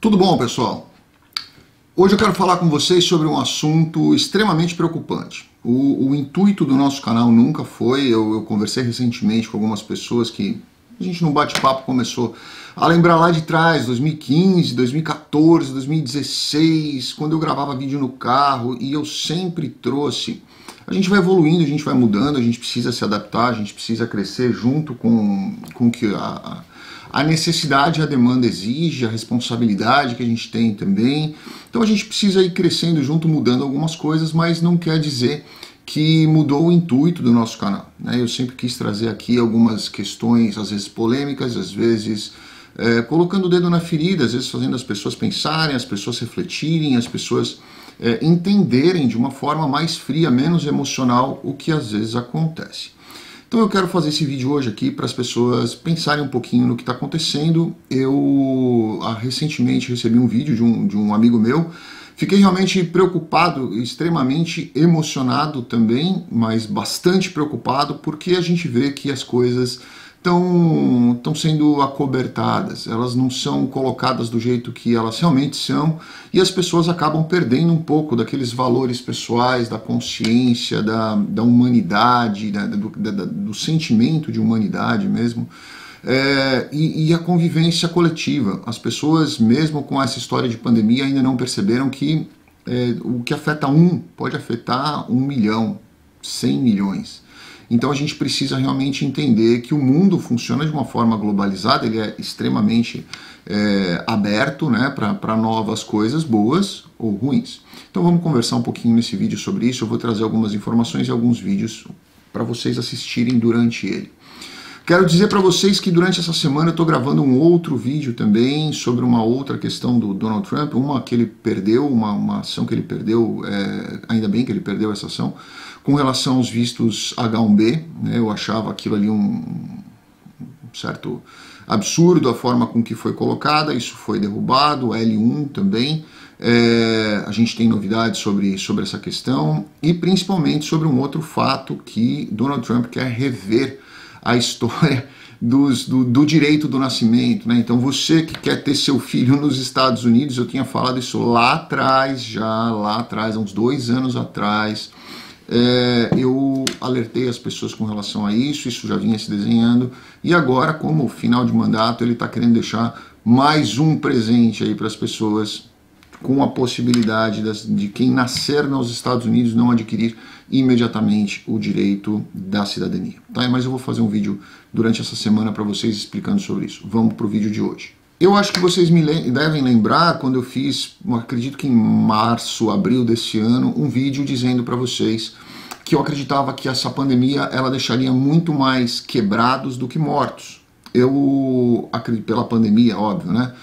Tudo bom, pessoal? Hoje eu quero falar com vocês sobre um assunto extremamente preocupante. O intuito do nosso canal nunca foi, eu conversei recentemente com algumas pessoas que a gente num bate-papo começou a lembrar lá de trás, 2015, 2014, 2016, quando eu gravava vídeo no carro, e eu sempre trouxe, a gente vai evoluindo, a gente vai mudando, a gente precisa se adaptar, a gente precisa crescer junto com o que a necessidade e a demanda exige, a responsabilidade que a gente tem também. Então a gente precisa ir crescendo junto, mudando algumas coisas, mas não quer dizer que mudou o intuito do nosso canal, né? Eu sempre quis trazer aqui algumas questões, às vezes polêmicas, às vezes colocando o dedo na ferida, às vezes fazendo as pessoas pensarem, as pessoas refletirem, as pessoas entenderem de uma forma mais fria, menos emocional o que às vezes acontece. Então eu quero fazer esse vídeo hoje aqui para as pessoas pensarem um pouquinho no que está acontecendo. Eu recentemente recebi um vídeo de um amigo meu, fiquei realmente preocupado, extremamente emocionado também, mas bastante preocupado, porque a gente vê que as coisas estão sendo acobertadas, elas não são colocadas do jeito que elas realmente são, e as pessoas acabam perdendo um pouco daqueles valores pessoais, da consciência, da humanidade, do sentimento de humanidade mesmo, e a convivência coletiva. As pessoas, mesmo com essa história de pandemia, ainda não perceberam que o que afeta um pode afetar 1 milhão, 100 milhões. Então a gente precisa realmente entender que o mundo funciona de uma forma globalizada, ele é extremamente aberto, né, para novas coisas, boas ou ruins. Então vamos conversar um pouquinho nesse vídeo sobre isso. Eu vou trazer algumas informações e alguns vídeos para vocês assistirem durante ele. Quero dizer para vocês que durante essa semana eu estou gravando um outro vídeo também sobre uma outra questão do Donald Trump, uma que ele perdeu, uma ação que ele perdeu, ainda bem que ele perdeu essa ação, com relação aos vistos H1B, né? Eu achava aquilo ali um certo absurdo a forma com que foi colocada, isso foi derrubado, o L1 também. A gente tem novidades sobre essa questão e principalmente sobre um outro fato que Donald Trump quer rever a história do direito do nascimento, né? Então você que quer ter seu filho nos Estados Unidos, eu tinha falado isso lá atrás, há uns 2 anos atrás, eu alertei as pessoas com relação a isso já vinha se desenhando, e agora, como final de mandato, ele está querendo deixar mais um presente aí para as pessoas, com a possibilidade de quem nascer nos Estados Unidos não adquirir imediatamente o direito da cidadania. Tá? Mas eu vou fazer um vídeo durante essa semana para vocês explicando sobre isso. Vamos para o vídeo de hoje. Eu acho que vocês devem lembrar quando eu fiz, acredito que em março, abril desse ano, um vídeo dizendo para vocês que eu acreditava que essa pandemia ela deixaria muito mais quebrados do que mortos. Eu acredito, pela pandemia, óbvio, né?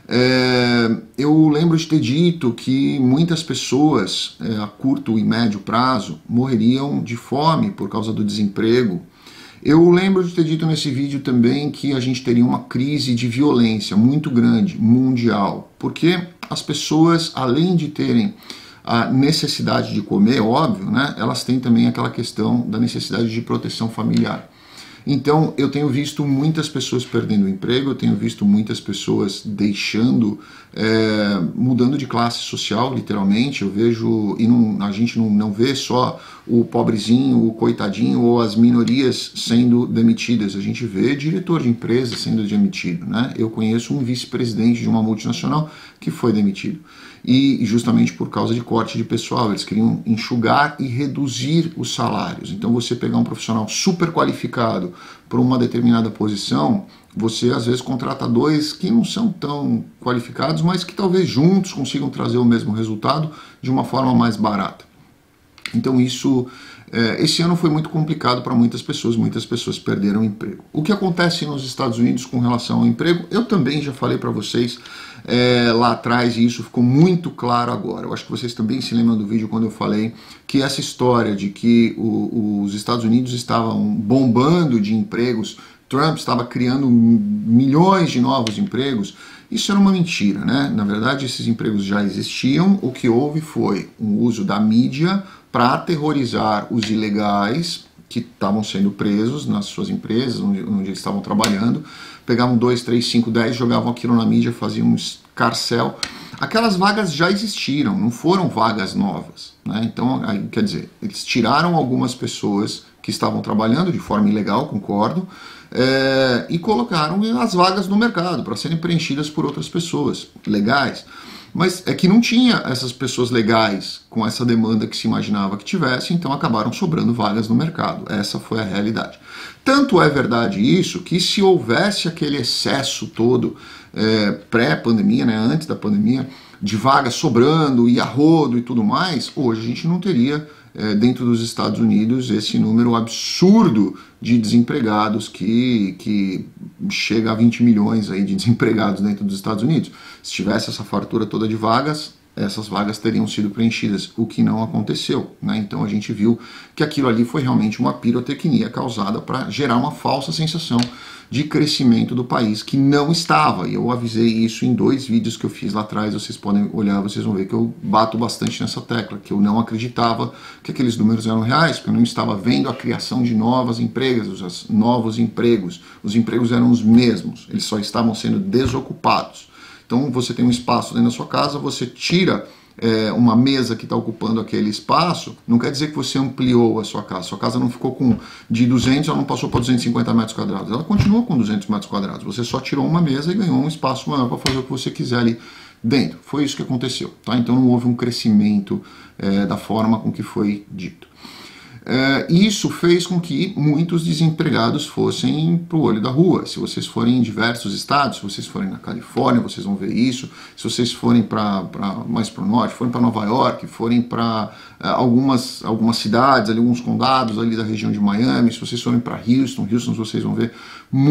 Eu lembro de ter dito que muitas pessoas a curto e médio prazo morreriam de fome por causa do desemprego. Eu lembro de ter dito nesse vídeo também que a gente teria uma crise de violência muito grande, mundial, porque as pessoas, além de terem a necessidade de comer, óbvio, né, elas têm também aquela questão da necessidade de proteção familiar. Então eu tenho visto muitas pessoas perdendo o emprego, eu tenho visto muitas pessoas deixando, mudando de classe social, literalmente. Eu vejo, e a gente não vê só o pobrezinho, o coitadinho ou as minorias sendo demitidas, a gente vê diretor de empresa sendo demitido, né? Eu conheço um vice-presidente de uma multinacional que foi demitido, e justamente por causa de corte de pessoal, eles queriam enxugar e reduzir os salários. Então você pegar um profissional super qualificado para uma determinada posição, você às vezes contrata 2 que não são tão qualificados, mas que talvez juntos consigam trazer o mesmo resultado de uma forma mais barata. Então isso, esse ano foi muito complicado para muitas pessoas perderam o emprego. O que acontece nos Estados Unidos com relação ao emprego, eu também já falei para vocês lá atrás, e isso ficou muito claro agora. Eu acho que vocês também se lembram do vídeo quando eu falei que essa história de que os Estados Unidos estavam bombando de empregos, Trump estava criando milhões de novos empregos, isso era uma mentira, né? Na verdade, esses empregos já existiam, o que houve foi um uso da mídia para aterrorizar os ilegais que estavam sendo presos nas suas empresas, onde eles estavam trabalhando, pegavam 2, 3, 5, 10, jogavam aquilo na mídia, faziam um Carcel. Aquelas vagas já existiram, não foram vagas novas, né? Então, aí, quer dizer, eles tiraram algumas pessoas que estavam trabalhando de forma ilegal, concordo, e colocaram as vagas no mercado para serem preenchidas por outras pessoas legais. Mas é que não tinha essas pessoas legais com essa demanda que se imaginava que tivesse, então acabaram sobrando vagas no mercado. Essa foi a realidade. Tanto é verdade isso que se houvesse aquele excesso todo pré-pandemia, né, antes da pandemia, de vagas sobrando e a rodo e tudo mais, hoje a gente não teria dentro dos Estados Unidos esse número absurdo de desempregados que chega a 20 milhões aí de desempregados dentro dos Estados Unidos. Se tivesse essa fartura toda de vagas, essas vagas teriam sido preenchidas, o que não aconteceu, né? Então a gente viu que aquilo ali foi realmente uma pirotecnia causada para gerar uma falsa sensação de crescimento do país, que não estava. E eu avisei isso em 2 vídeos que eu fiz lá atrás, vocês podem olhar, vocês vão ver que eu bato bastante nessa tecla, que eu não acreditava que aqueles números eram reais, porque eu não estava vendo a criação de novas empresas, os novos empregos. Os empregos eram os mesmos, eles só estavam sendo desocupados. Então você tem um espaço dentro da sua casa, você tira uma mesa que está ocupando aquele espaço, não quer dizer que você ampliou a sua casa não ficou de 200, ela não passou para 250 metros quadrados, ela continua com 200 metros quadrados, você só tirou uma mesa e ganhou um espaço maior para fazer o que você quiser ali dentro. Foi isso que aconteceu, tá? Então não houve um crescimento da forma com que foi dito. Isso fez com que muitos desempregados fossem para o olho da rua. Se vocês forem em diversos estados, se vocês forem na Califórnia, vocês vão ver isso. Se vocês forem mais para o norte, forem para Nova York, forem para algumas cidades, ali, alguns condados ali da região de Miami, se vocês forem para Houston, vocês vão ver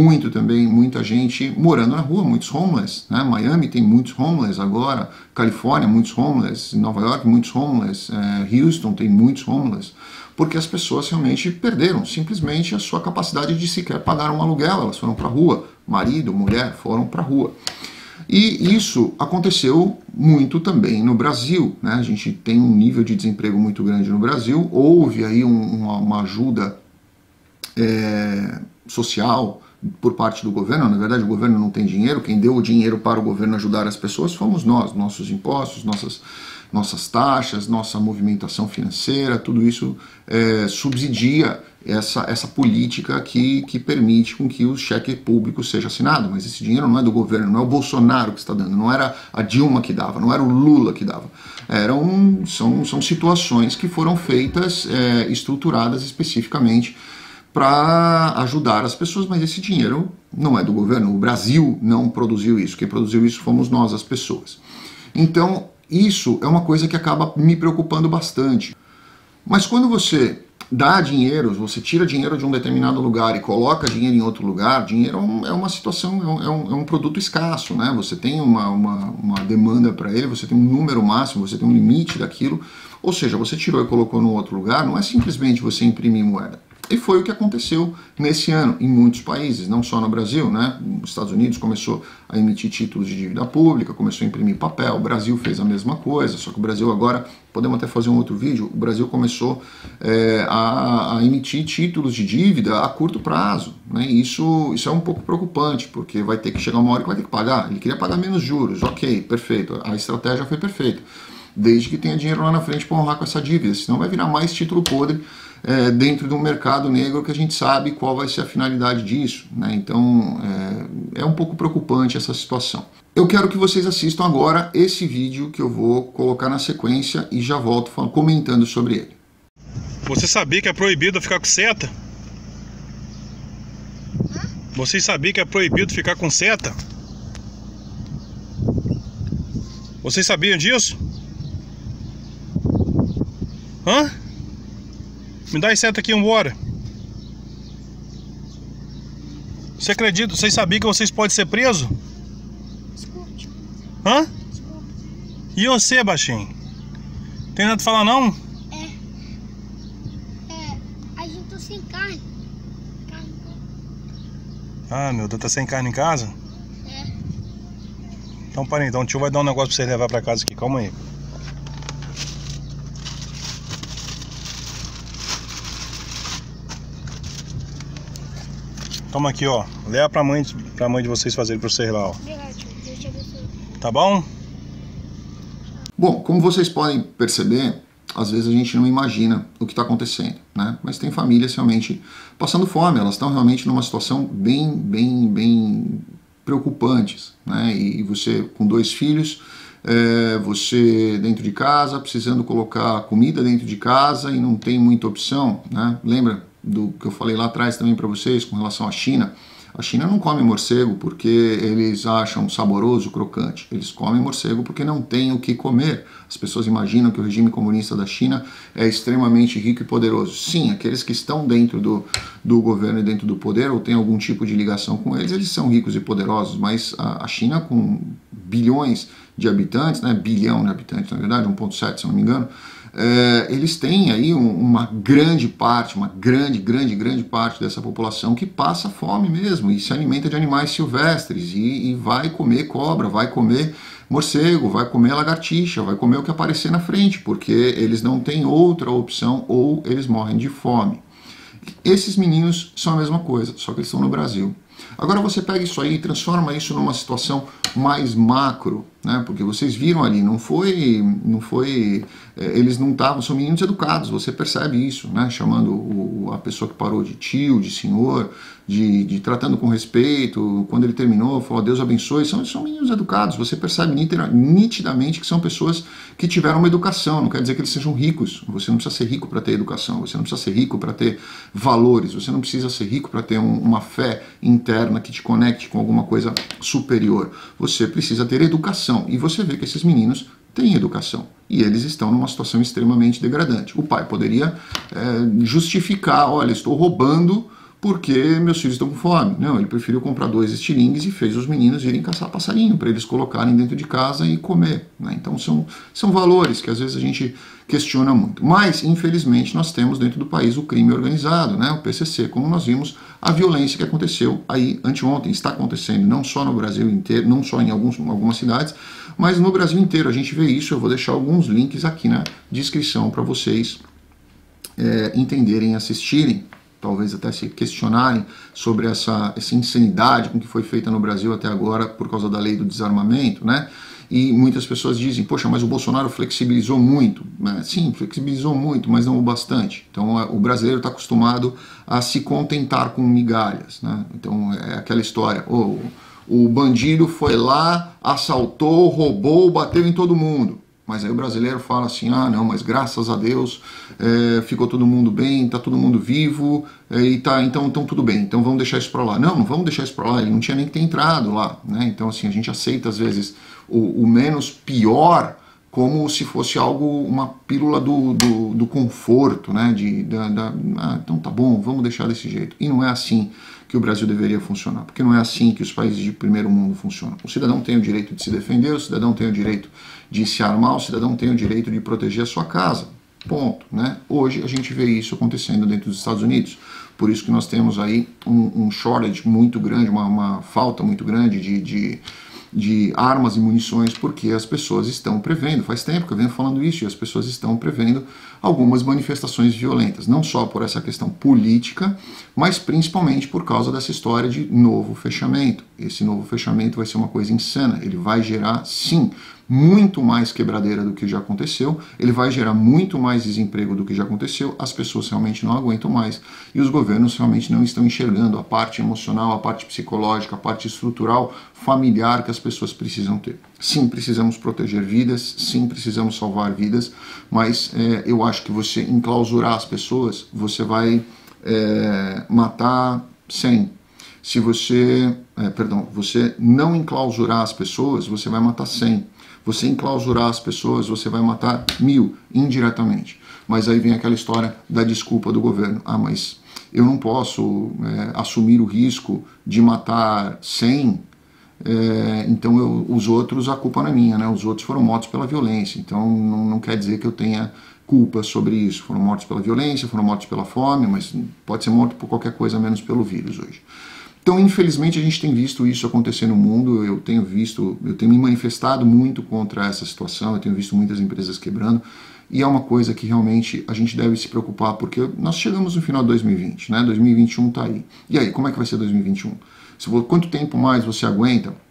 muita gente morando na rua, muitos homeless, né? Miami tem muitos homeless agora, Califórnia muitos homeless, Nova York muitos homeless, Houston tem muitos homeless, porque as pessoas realmente perderam simplesmente a sua capacidade de sequer pagar um aluguel, elas foram para a rua, marido, mulher foram para a rua. E isso aconteceu muito também no Brasil, né? A gente tem um nível de desemprego muito grande no Brasil, houve aí uma ajuda social por parte do governo. Na verdade o governo não tem dinheiro, quem deu o dinheiro para o governo ajudar as pessoas fomos nós, nossos impostos, nossas taxas, nossa movimentação financeira, tudo isso subsidia essa política que permite com que o cheque público seja assinado. Mas esse dinheiro não é do governo, não é o Bolsonaro que está dando, não era a Dilma que dava, não era o Lula que dava. São situações que foram feitas, estruturadas especificamente para ajudar as pessoas, mas esse dinheiro não é do governo, o Brasil não produziu isso, quem produziu isso fomos nós, as pessoas. Então, isso é uma coisa que acaba me preocupando bastante. Mas quando você dá dinheiro, você tira dinheiro de um determinado lugar e coloca dinheiro em outro lugar, dinheiro é uma situação, é um produto escasso, né? Você tem uma demanda para ele, você tem um número máximo, você tem um limite daquilo, ou seja, você tirou e colocou no outro lugar, não é simplesmente você imprimir moeda. E foi o que aconteceu nesse ano em muitos países, não só no Brasil, né? Os Estados Unidos começou a emitir títulos de dívida pública, começou a imprimir papel, o Brasil fez a mesma coisa, só que o Brasil agora, podemos até fazer um outro vídeo, o Brasil começou a emitir títulos de dívida a curto prazo, né? Isso é um pouco preocupante, porque vai ter que chegar uma hora que vai ter que pagar. Ele queria pagar menos juros, ok, perfeito, a estratégia foi perfeita, desde que tenha dinheiro lá na frente para honrar com essa dívida, senão vai virar mais título podre dentro de um mercado negro que a gente sabe qual vai ser a finalidade disso, né? Então é um pouco preocupante essa situação. Eu quero que vocês assistam agora esse vídeo que eu vou colocar na sequência e já volto comentando sobre ele. Você sabia que é proibido ficar com seta? Vocês sabiam que é proibido ficar com seta? Vocês sabiam disso? Hã? Me dá essa seta aqui, vambora. Você acredita? Vocês sabiam que vocês podem ser presos? Desculpe. Hã? Desculpe. E você, baixinho? Tem nada pra falar, não? A gente tá sem carne. Ah, meu Deus, tá sem carne em casa? Então, para aí, então o tio vai dar um negócio pra vocês levar pra casa aqui, calma aí. Toma aqui, ó. Leva pra mãe de vocês fazerem pra vocês lá, ó. Obrigado, tio. Deus te abençoe. tá bom? Bom, como vocês podem perceber, às vezes a gente não imagina o que está acontecendo, né? Mas tem famílias realmente passando fome, elas estão realmente numa situação bem preocupantes, né? E você com 2 filhos, você dentro de casa, precisando colocar comida dentro de casa e não tem muita opção, né? Lembra do que eu falei lá atrás também para vocês com relação à China? A China não come morcego porque eles acham saboroso, crocante. Eles comem morcego porque não tem o que comer. As pessoas imaginam que o regime comunista da China é extremamente rico e poderoso. Sim, aqueles que estão dentro do governo e dentro do poder ou têm algum tipo de ligação com eles são ricos e poderosos, mas a China com bilhões de habitantes, né, bilhão de habitantes na verdade, 1,7 se não me engano, eles têm aí uma grande parte, uma grande parte dessa população que passa fome mesmo e se alimenta de animais silvestres e vai comer cobra, vai comer morcego, vai comer lagartixa, vai comer o que aparecer na frente, porque eles não têm outra opção ou eles morrem de fome. Esses meninos são a mesma coisa, só que eles estão no Brasil. Agora você pega isso aí e transforma isso numa situação mais macro, né? Porque vocês viram ali, não foi, eles não estavam, são meninos educados, você percebe isso, né? Chamando a pessoa que parou de tio, de senhor, de tratando com respeito, quando ele terminou, falou Deus abençoe, são meninos educados, você percebe nitidamente que são pessoas que tiveram uma educação, não quer dizer que eles sejam ricos, você não precisa ser rico para ter educação, você não precisa ser rico para ter valores, você não precisa ser rico para ter uma fé interna que te conecte com alguma coisa superior, você precisa ter educação, e você vê que esses meninos têm educação, e eles estão numa situação extremamente degradante. O pai poderia justificar, olha, estou roubando porque meus filhos estão com fome. Não, ele preferiu comprar 2 estilingues e fez os meninos irem caçar passarinho para eles colocarem dentro de casa e comer, né? Então são valores que às vezes a gente questiona muito. Mas, infelizmente, nós temos dentro do país o crime organizado, né? O PCC, como nós vimos, a violência que aconteceu aí anteontem, está acontecendo não só no Brasil inteiro, não só em algumas cidades, mas no Brasil inteiro. A gente vê isso, eu vou deixar alguns links aqui na descrição para vocês entenderem e assistirem, talvez até se questionarem sobre essa insanidade com que foi feita no Brasil até agora por causa da lei do desarmamento, né? E muitas pessoas dizem, poxa, mas o Bolsonaro flexibilizou muito. Sim, flexibilizou muito, mas não o bastante. Então o brasileiro está acostumado a se contentar com migalhas, né? Então é aquela história, o bandido foi lá, assaltou, roubou, bateu em todo mundo. Mas aí o brasileiro fala assim, ah não, mas graças a Deus ficou todo mundo bem, tá todo mundo vivo, então tudo bem, então vamos deixar isso para lá. Não vamos deixar isso para lá, ele não tinha nem que ter entrado lá, né? Então assim, a gente aceita às vezes o menos pior como se fosse algo, uma pílula do conforto, né? Então tá bom, vamos deixar desse jeito. E não é assim que o Brasil deveria funcionar, porque não é assim que os países de primeiro mundo funcionam. O cidadão tem o direito de se defender, o cidadão tem o direito de se armar, o cidadão tem o direito de proteger a sua casa. Ponto, né? Hoje a gente vê isso acontecendo dentro dos Estados Unidos, por isso que nós temos aí um shortage muito grande, uma falta muito grande de armas e munições, porque as pessoas estão prevendo, faz tempo que eu venho falando isso, e as pessoas estão prevendo algumas manifestações violentas, não só por essa questão política, mas principalmente por causa dessa história de novo fechamento. Esse novo fechamento vai ser uma coisa insana, ele vai gerar, sim, muito mais quebradeira do que já aconteceu, ele vai gerar muito mais desemprego do que já aconteceu, as pessoas realmente não aguentam mais, e os governos realmente não estão enxergando a parte emocional, a parte psicológica, a parte estrutural, familiar que as pessoas precisam ter. Sim, precisamos proteger vidas, sim, precisamos salvar vidas, mas eu acho que você enclausurar as pessoas, você vai matar 100. Se você, você não enclausurar as pessoas, você vai matar 100. Você enclausurar as pessoas, você vai matar 1000, indiretamente. Mas aí vem aquela história da desculpa do governo. Ah, mas eu não posso assumir o risco de matar 100, então os outros, a culpa não é minha, né? Os outros foram mortos pela violência, então não quer dizer que eu tenha culpa sobre isso. Foram mortos pela violência, foram mortos pela fome, mas pode ser morto por qualquer coisa menos pelo vírus hoje. Então, infelizmente, a gente tem visto isso acontecer no mundo, eu tenho me manifestado muito contra essa situação, eu tenho visto muitas empresas quebrando, e é uma coisa que realmente a gente deve se preocupar, porque nós chegamos no final de 2020, né? 2021 está aí. E aí, como é que vai ser 2021? Quanto tempo mais você aguenta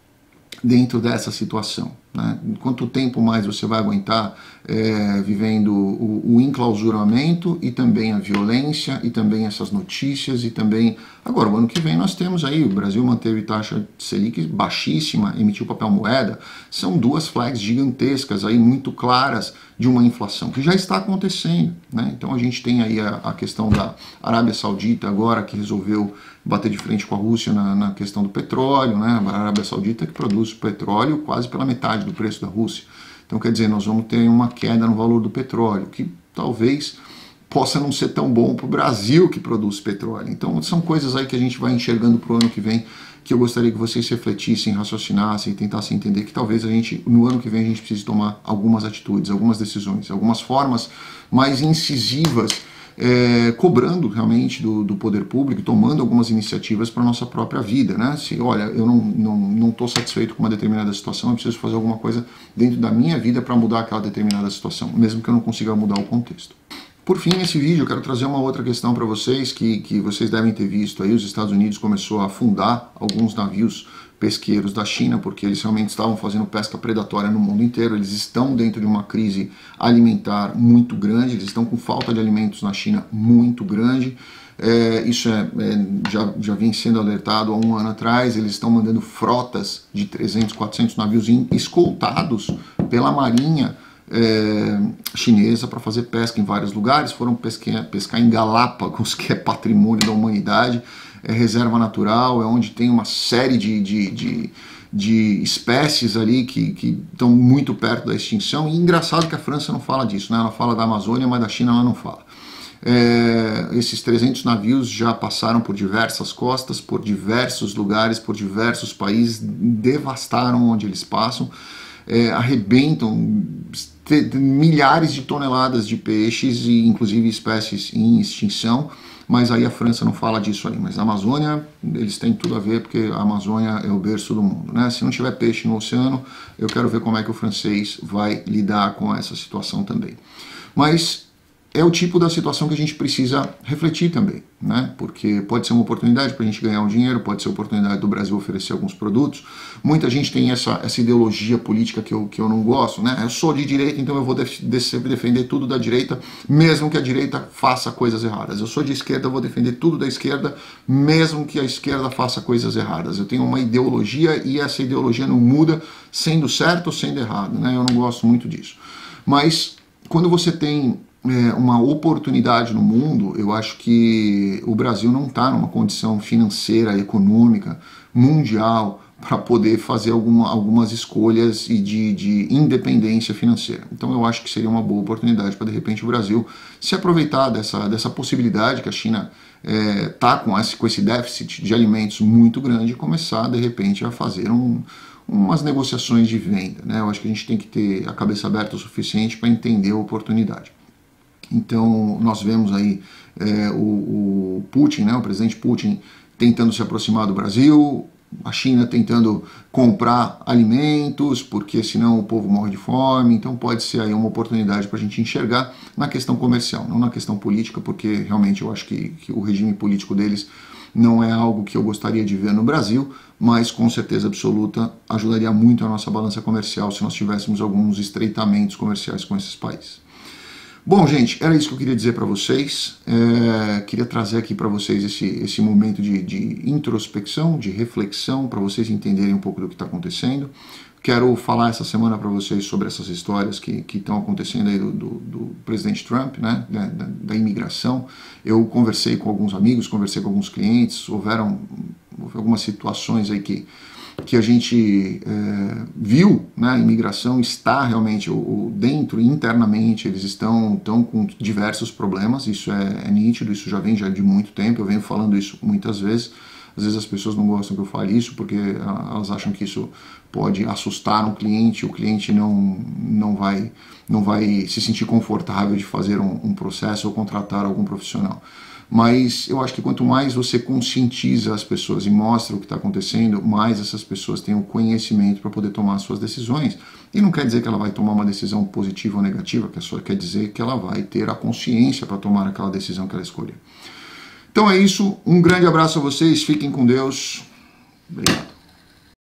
dentro dessa situação, né? Quanto tempo mais você vai aguentar vivendo o enclausuramento e também a violência e também essas notícias e também... Agora, o ano que vem nós temos aí, o Brasil manteve taxa Selic baixíssima, emitiu papel moeda, são duas flags gigantescas aí, muito claras de uma inflação que já está acontecendo, né? Então a gente tem aí a questão da Arábia Saudita agora, que resolveu bater de frente com a Rússia na questão do petróleo, né? A Arábia Saudita que produz petróleo quase pela metade do preço da Rússia. Então quer dizer, nós vamos ter uma queda no valor do petróleo, que talvez possa não ser tão bom para o Brasil que produz petróleo. Então são coisas aí que a gente vai enxergando para o ano que vem, que eu gostaria que vocês refletissem, raciocinassem e tentassem entender que talvez no ano que vem a gente precise tomar algumas atitudes, algumas decisões, algumas formas mais incisivas, cobrando realmente do poder público, tomando algumas iniciativas para a nossa própria vida, né? Se, olha, eu não estou satisfeito com uma determinada situação, eu preciso fazer alguma coisa dentro da minha vida para mudar aquela determinada situação, mesmo que eu não consiga mudar o contexto. Por fim, nesse vídeo eu quero trazer uma outra questão para vocês, que vocês devem ter visto aí. Os Estados Unidos começou a afundar alguns navios pesqueiros da China, porque eles realmente estavam fazendo pesca predatória no mundo inteiro. Eles estão dentro de uma crise alimentar muito grande, eles estão com falta de alimentos na China muito grande. Isso já vem sendo alertado há um ano atrás. Eles estão mandando frotas de 300, 400 navios escoltados pela Marinha chinesa para fazer pesca em vários lugares. Foram pescar em Galápagos, que é patrimônio da humanidade, reserva natural, onde tem uma série de espécies ali que estão muito perto da extinção. E engraçado que a França não fala disso, né? Ela fala da Amazônia, mas da China ela não fala. Esses 300 navios já passaram por diversas costas, por diversos lugares, por diversos países, devastaram onde eles passam, arrebentam milhares de toneladas de peixes e inclusive espécies em extinção. Mas aí a França não fala disso aí. Mas a Amazônia, eles têm tudo a ver, porque a Amazônia é o berço do mundo, né? Se não tiver peixe no oceano, eu quero ver como é que o francês vai lidar com essa situação também. Mas é o tipo da situação que a gente precisa refletir também, né? Porque pode ser uma oportunidade para a gente ganhar um dinheiro, pode ser a oportunidade do Brasil oferecer alguns produtos. Muita gente tem essa ideologia política que eu não gosto, né? Eu sou de direita, então eu vou defender tudo da direita, mesmo que a direita faça coisas erradas. Eu sou de esquerda, eu vou defender tudo da esquerda, mesmo que a esquerda faça coisas erradas. Eu tenho uma ideologia e essa ideologia não muda sendo certo ou sendo errado, né? Eu não gosto muito disso. Mas quando você tem uma oportunidade no mundo, eu acho que o Brasil não está numa condição financeira, econômica, mundial, para poder fazer algumas escolhas e de independência financeira. Então eu acho que seria uma boa oportunidade para, de repente, o Brasil se aproveitar dessa possibilidade que a China está com esse déficit de alimentos muito grande e começar, de repente, a fazer umas negociações de venda, né? Eu acho que a gente tem que ter a cabeça aberta o suficiente para entender a oportunidade. Então nós vemos aí o Putin, né, o presidente Putin, tentando se aproximar do Brasil, a China tentando comprar alimentos, porque senão o povo morre de fome. Então pode ser aí uma oportunidade para a gente enxergar na questão comercial, não na questão política, porque realmente eu acho que o regime político deles não é algo que eu gostaria de ver no Brasil, mas com certeza absoluta ajudaria muito a nossa balança comercial se nós tivéssemos alguns estreitamentos comerciais com esses países. Bom, gente, era isso que eu queria dizer para vocês. Queria trazer aqui para vocês esse momento de introspecção, de reflexão, para vocês entenderem um pouco do que está acontecendo. Quero falar essa semana para vocês sobre essas histórias que estão acontecendo aí do presidente Trump, né, da imigração. Eu conversei com alguns amigos, conversei com alguns clientes, houve algumas situações aí que a gente viu, né? A imigração está realmente dentro, internamente, eles estão com diversos problemas. Isso é nítido, isso já vem de muito tempo, eu venho falando isso muitas vezes. Às vezes as pessoas não gostam que eu fale isso, porque elas acham que isso pode assustar o cliente não vai se sentir confortável de fazer um processo ou contratar algum profissional. Mas eu acho que quanto mais você conscientiza as pessoas e mostra o que está acontecendo, mais essas pessoas têm o conhecimento para poder tomar suas decisões. E não quer dizer que ela vai tomar uma decisão positiva ou negativa, que só quer dizer que ela vai ter a consciência para tomar aquela decisão que ela escolher. Então é isso, um grande abraço a vocês, fiquem com Deus. Obrigado.